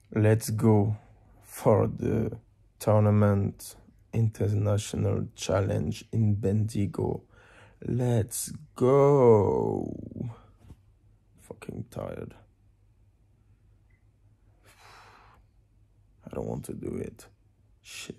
Let's go for the tournament international challenge in Bendigo. Let's go. Fucking tired. I don't want to do it. Shit.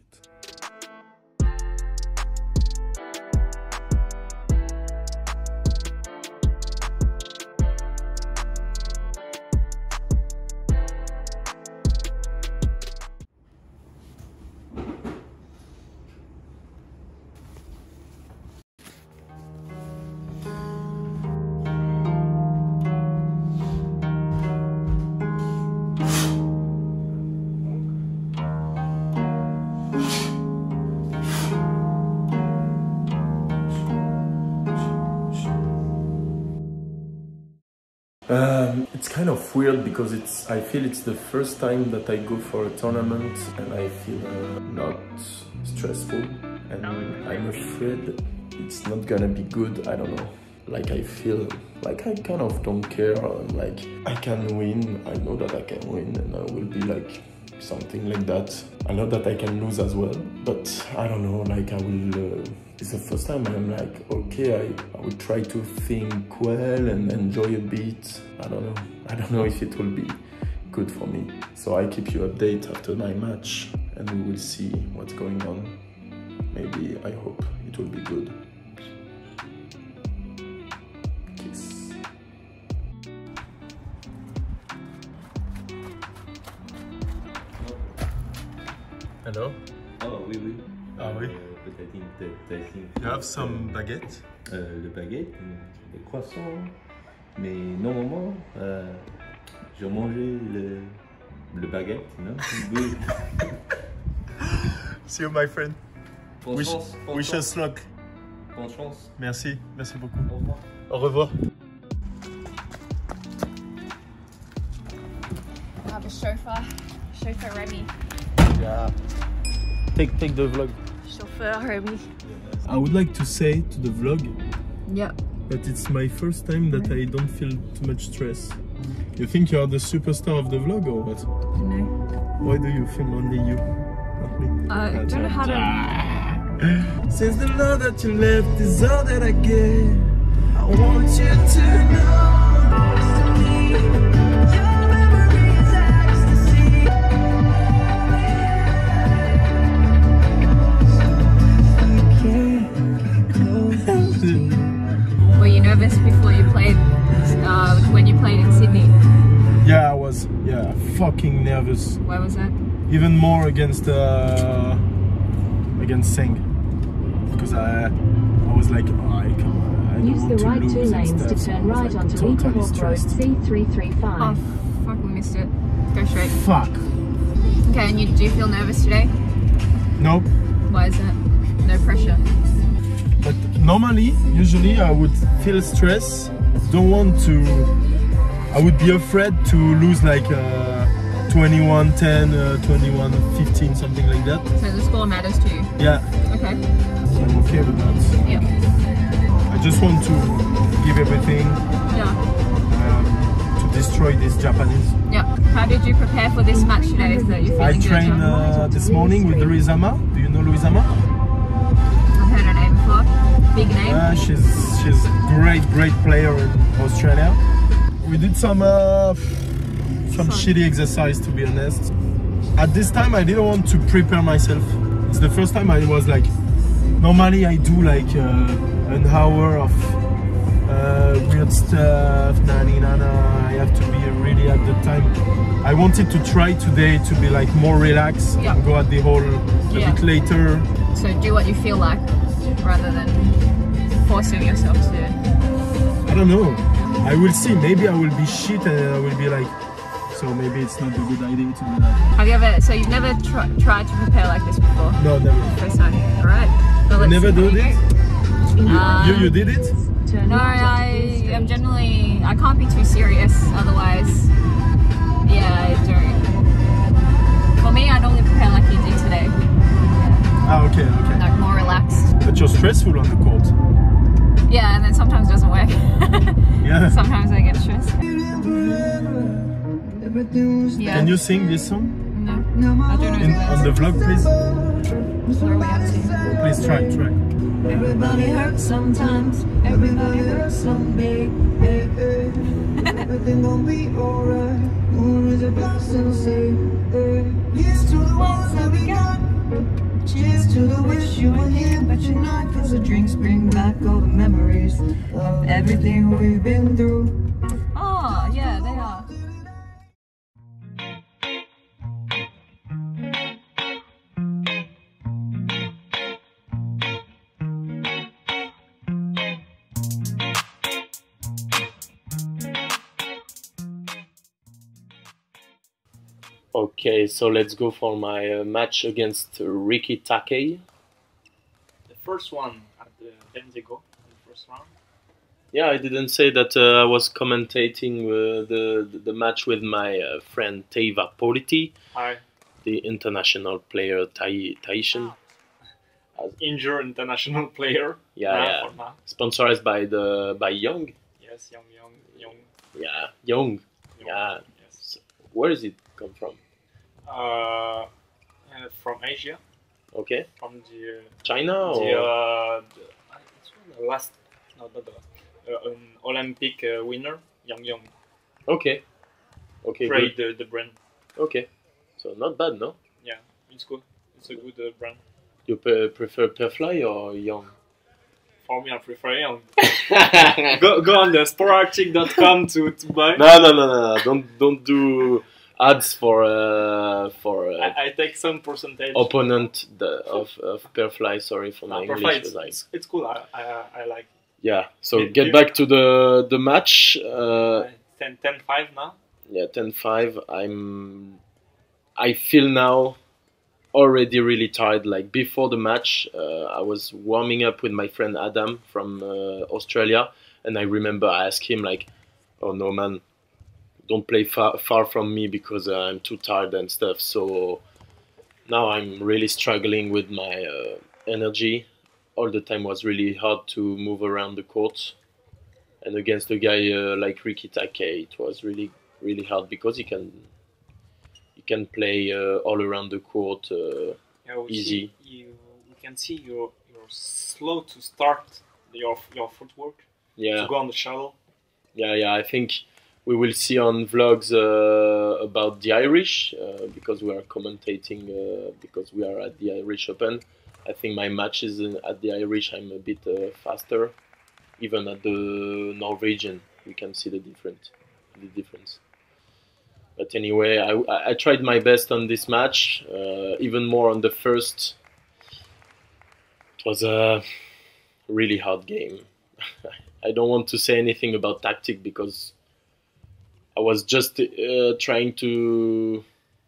It's kind of weird because I feel it's the first time that I go for a tournament and I feel not stressful, and I'm afraid it's not gonna be good. I don't know. Like I feel like I kind of don't care. Like I can win. I know that I can win, and I will be like something like that. I know that I can lose as well, but I don't know. Like I will. It's the first time I'm like, okay, I will try to think well and enjoy a bit. I don't know. I don't know if it will be good for me. So I keep you updated after my match and we will see what's going on. Maybe, I hope it will be good. Kiss. Hello? Oh oui, oui. Ah oui? Peut-être. You have some baguette? Le baguette, les croissants. Mais normalement, je mangeais le baguette, non? Oui. See you, my friend. Bonne chance. Wish us luck. Bonne chance. Merci, merci beaucoup. Au revoir. Au revoir. I have a chauffeur Remy. Yeah. Take the vlog. Chauffeur Remy. I would like to say to the vlog Yeah. that it's my first time that I don't feel too much stress. You think you are the superstar of the vlog or what? No. Why do you film only you? Not me. I don't know how to. Since the love that you left is all that I get, I want you to know. Were you nervous before you played, when you played in Sydney? Yeah, I was, fucking nervous. Where was that? Even more against Singh, because I was like, oh, I don't Use want the right to two lose lanes and to stuff. turn So I was right like onto totally Weaver Road stressed. C335. Oh, fuck, we missed it. Go straight. Fuck. Okay, and do you feel nervous today? Nope. Why is that? No pressure. But usually I would feel stress. Don't want to. I would be afraid to lose like 21-10, 21-15, something like that. So the score matters to you? Yeah. Okay. I'm okay with that. Yeah. I just want to give everything Yeah. to destroy this Japanese. Yeah. How did you prepare for this match today? So that you're I feeling trained this morning with Louisama. Do you know Louisama? I've heard her name before. Big name. She's great player in Australia. We did some shitty exercise, to be honest. At this time I didn't want to prepare myself. It's the first time I was like, normally I do like an hour of weird stuff, I have to be really at the time. I wanted to try today to be like more relaxed, Yeah. and go at the hole a bit later. So do what you feel like, rather than forcing yourself to. I don't know. I will see. Maybe I will be shit and I will be like, so maybe it's not a good idea to do that. Have you ever? So you've never tried to prepare like this before? No, never. First time. All right. Well, You let's never see how did you it? go. You did it? No, I am generally. I can't be too serious. Otherwise, yeah, I don't. For me, I normally prepare like you did today. Ah, okay. Like more relaxed. But you're stressful on the court. Yeah, and then sometimes it doesn't work. Yeah. Sometimes I get stressed. Yeah. Can you sing this song No, I don't know. on the vlog, please? Where are we up to? Please try. Everybody hurts sometimes. Everybody hurts someday. Hey, hey. Everything gon' be alright. Moon is a blossom, say. Hey. Here's to the ones that we got. Cheers to the wish you were here, but you're not. 'Cause the drinks bring back all the memories of everything we've been through. Oh, yeah, they are. Okay, so let's go for my match against Ricky Takei. The first one at the Bendigo, the first round. Yeah, I didn't say that I was commentating the match with my friend Teiva Politi, Hi. the international player Tahitian. Injured international player. Yeah. For now. Sponsored by Young. Yes, young. Yeah, Young. Yeah. Yes. Where does it come from? From Asia, Okay, from the China or it's the last, not the last, an Olympic winner, Young. okay, Create good. the brand. Okay, so not bad, no? Yeah, it's good. It's a good brand. You prefer Perfly or Young? For me, I prefer Young. go on the sportarctic.com to buy. No. Don't do ads for I take some percentage. opponent of Perfly. Sorry for my Perfect. English. Like, It's cool. I like. yeah. So It- get it- back to the match. 10-5 now. Yeah, 10-5. I feel now already really tired. Like before the match, I was warming up with my friend Adam from Australia, and I remember I asked him like, "Oh no, man, don't play far from me because I'm too tired and stuff." So now I'm really struggling with my energy. All the time was really hard to move around the court, and against a guy like Ricky Takei, it was really really hard because he can play all around the court. Yeah, we Easy. We can see you're slow to start your footwork Yeah. to go on the shuttle. Yeah, I think we will see on vlogs about the Irish because we are commentating because we are at the Irish Open. I think my matches at the Irish I'm a bit faster. Even at the Norwegian, we can see the difference. But anyway, I tried my best on this match, even more on the first. It was a really hard game. I don't want to say anything about tactic because I was just trying to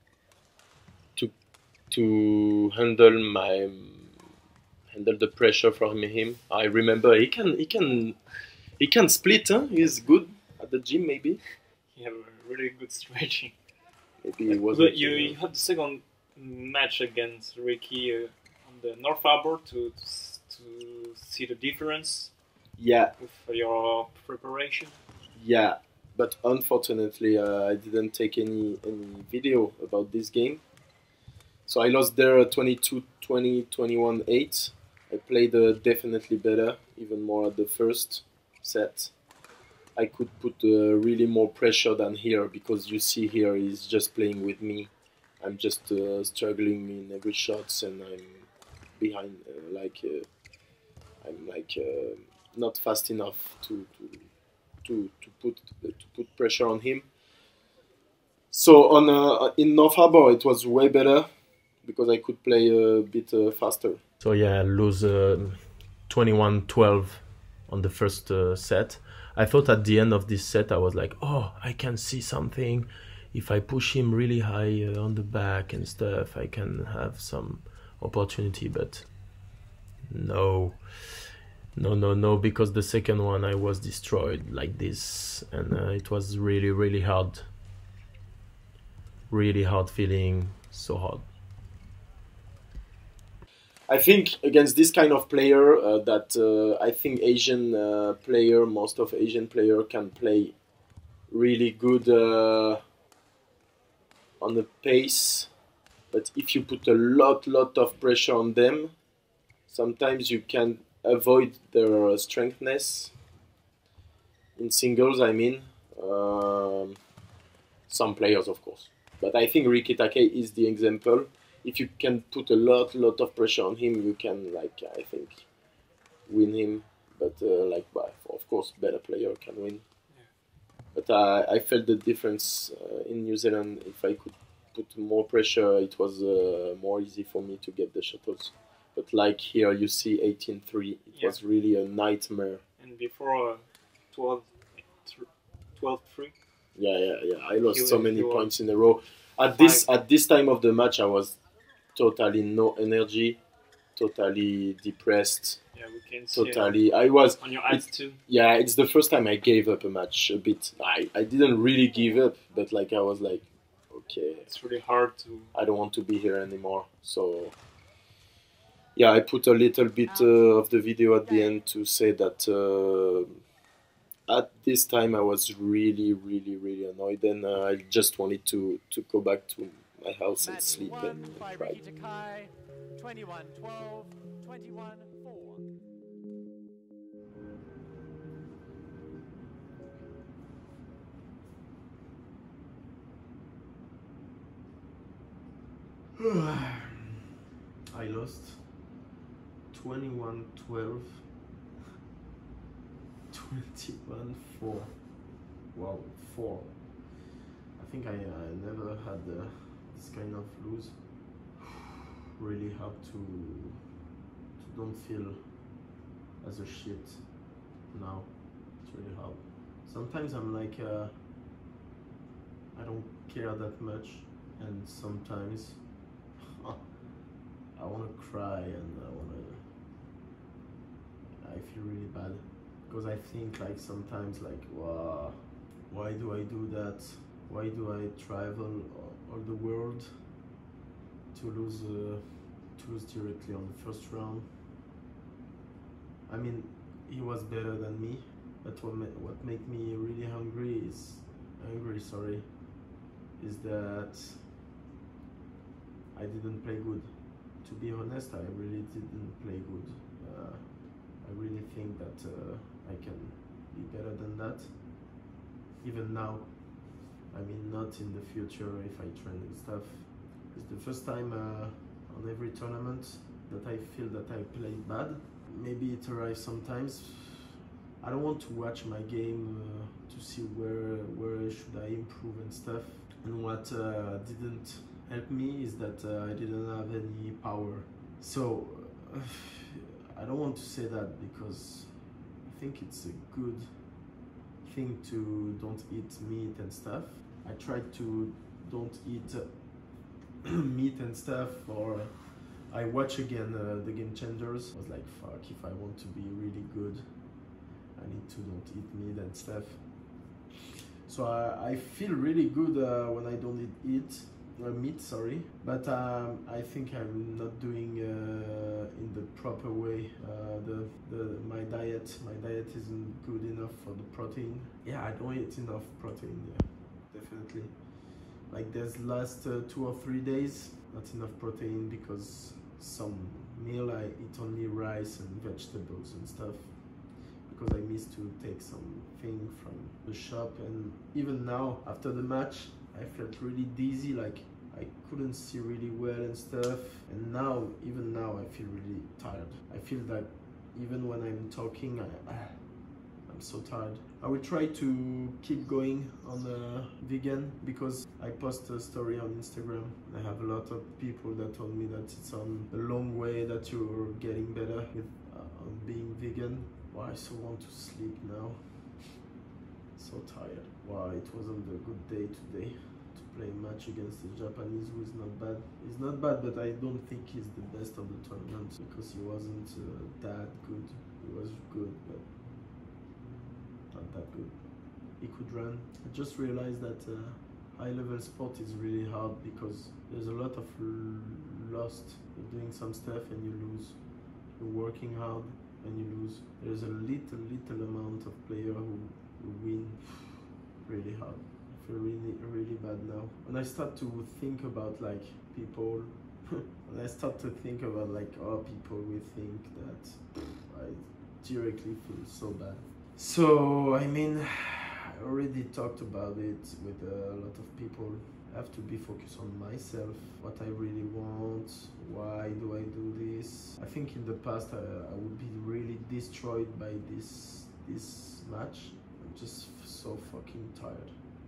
handle the pressure from him. I remember he can split. Huh? He's good at the gym. Maybe You have a really good stretching. he wasn't. But you had the second match against Ricky on the North Harbour to see the difference Yeah. with your preparation. Yeah, but unfortunately, I didn't take any video about this game. So I lost there 22-20, 21-8. I played definitely better, even more at the first set. I could put really more pressure than here because you see here he's just playing with me. I'm just struggling in every shots and I'm behind, I'm not fast enough to put pressure on him. So on in North Harbour it was way better because I could play a bit faster. So yeah, I lose 21-12 on the first set. I thought at the end of this set I was like, oh, I can see something. If I push him really high on the back and stuff, I can have some opportunity, but no, because the second one I was destroyed like this, and it was really hard feeling, so hard. I think against this kind of player I think Asian most of Asian player can play really good on the pace, but if you put a lot of pressure on them, sometimes you can avoid their strengthness. In singles, I mean, some players, of course. But I think Riki Take is the example. If you can put a lot of pressure on him, you can, like, I think, win him. But of course, better player can win. Yeah. But I felt the difference in New Zealand. If I could put more pressure, it was more easy for me to get the shuttles. But like here, you see 18-3. It was really a nightmare. And before 12-3. Yeah. I lost so many points in a row. At this time of the match, I was totally no energy, totally depressed. Yeah, we can see. I was on your eyes too. Yeah, it's the first time I gave up a match a bit. I didn't really give up, but like I was like, okay, it's really hard to. I don't want to be here anymore. So yeah, I put a little bit of the video at the end to say that at this time I was really annoyed, and I just wanted to go back to my house and sleep and cry. 21-12, 21-4. I lost 21-12, 21-4. Wow, 4. I think I never had this kind of lose. Really hard to don't feel as a shit now. It's really hard. Sometimes I'm like I don't care that much, and sometimes I want to cry and I feel really bad because I think like sometimes like, wow, why do I do that? Why do I travel all the world to lose directly on the first round? I mean, he was better than me, but what made me really angry is that I didn't play good. To be honest, I really didn't play good. I really think that I can be better than that. Even now, I mean, not in the future if I train and stuff. It's the first time on every tournament that I feel that I played bad. Maybe it arrives sometimes. I don't want to watch my game to see where should I improve and stuff. And what didn't help me is that I didn't have any power. So I don't want to say that because I think it's a good thing to don't eat meat and stuff. I tried to don't eat meat and stuff, or I watch again the Game Changers. I was like, fuck, if I want to be really good, I need to don't eat meat and stuff. So I feel really good when I don't eat meat, sorry, but I think I'm not doing in the proper way. My diet isn't good enough for the protein. Yeah, I don't eat enough protein. Yeah, definitely. Like there's last 2 or 3 days, not enough protein because some meal I eat only rice and vegetables and stuff because I missed to take something from the shop. And even now, after the match, I felt really dizzy, like I couldn't see really well and stuff. And now, even now, I feel really tired. I feel that even when I'm talking, I'm so tired. I will try to keep going on vegan because I post a story on Instagram. I have a lot of people that told me that it's on the long way that you're getting better with on being vegan. Wow, I so want to sleep now. So tired. Wow, it wasn't a good day today to play a match against the Japanese, who is not bad. He's not bad, but I don't think he's the best of the tournament because he wasn't that good. He was good, but not that good. He could run. I just realized that high-level sport is really hard because there's a lot of lost. You're doing some stuff and you lose. You're working hard and you lose. There's a little amount of player who win really hard. I feel really bad now. when I start to think about like people, when I start to think about like people will think that I directly feel so bad. So I mean, I already talked about it with a lot of people. I have to be focused on myself, what I really want, why do I do this. I think in the past I would be really destroyed by this match. I'm just so fucking tired.